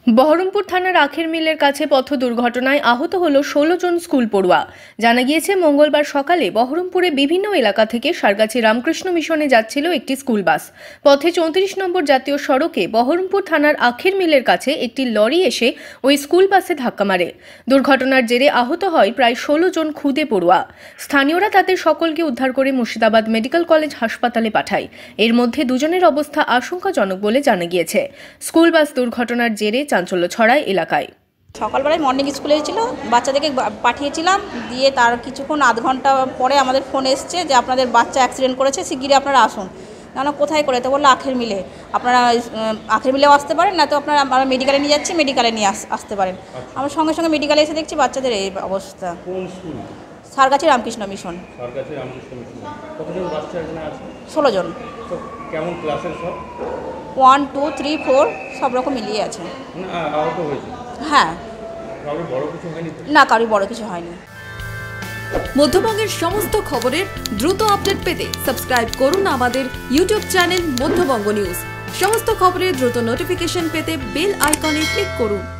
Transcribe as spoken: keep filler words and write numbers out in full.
বহরমপুর থানার আখের মিলের কাছে পথ দুর্ঘটনায় আহত হল ষোলো জন স্কুল পড়ুয়া। জানা গিয়েছে, মঙ্গলবার সকালে বহরমপুরে বিভিন্ন এলাকা থেকে সারগাছি রামকৃষ্ণ মিশনে যাচ্ছিল একটি স্কুল বাস। পথে চৌত্রিশ নম্বর জাতীয় সড়কে বহরমপুর থানার আখের মিলের কাছে একটি লরি এসে ওই স্কুল বাসে ধাক্কা মারে। দুর্ঘটনার জেরে আহত হয় প্রায় ষোলো জন খুদে পড়ুয়া। স্থানীয়রা তাদের সকলকে উদ্ধার করে মুর্শিদাবাদ মেডিকেল কলেজ হাসপাতালে পাঠায়। এর মধ্যে দুজনের অবস্থা আশঙ্কাজনক বলে জানা গিয়েছে। স্কুল বাস দুর্ঘটনার জেরে চাঞ্চল্য ছড়ায় এলাকায়। সকালবেলায় মর্নিং স্কুলে ছিল, বাচ্চাদেরকে পাঠিয়েছিলাম, দিয়ে তার কিছুক্ষণ আধ ঘন্টা পরে আমাদের ফোন এসছে যে আপনাদের বাচ্চা অ্যাক্সিডেন্ট করেছে, শিগগিরই আপনারা আসুন। না কোথায় করে, তো বললো আখের মিলে। আপনারা আখের মিলেও আসতে পারেন, না তো আপনারা আমরা মেডিকেলে নিয়ে যাচ্ছি, মেডিকেলে নিয়ে আসতে পারেন। আমরা সঙ্গে সঙ্গে মেডিকেলে এসে দেখছি বাচ্চাদের এই অবস্থা। সারগাছি রামকৃষ্ণ মিশন। ষোলো জন। কেমন ক্লাসের সব? ওয়ান টু থ্রি ফোর সব রকম মিলিয়ে আছে। হ্যাঁ, না কারোর বড় কিছু হয়নি। মধ্যবঙ্গের সমস্ত খবরের দ্রুত আপডেট পেতে সাবস্ক্রাইব করুন আমাদের ইউটিউব চ্যানেল মধ্যবঙ্গ নিউজ। সমস্ত খবরের দ্রুত নোটিফিকেশন পেতে বেল আইকনে ক্লিক করুন।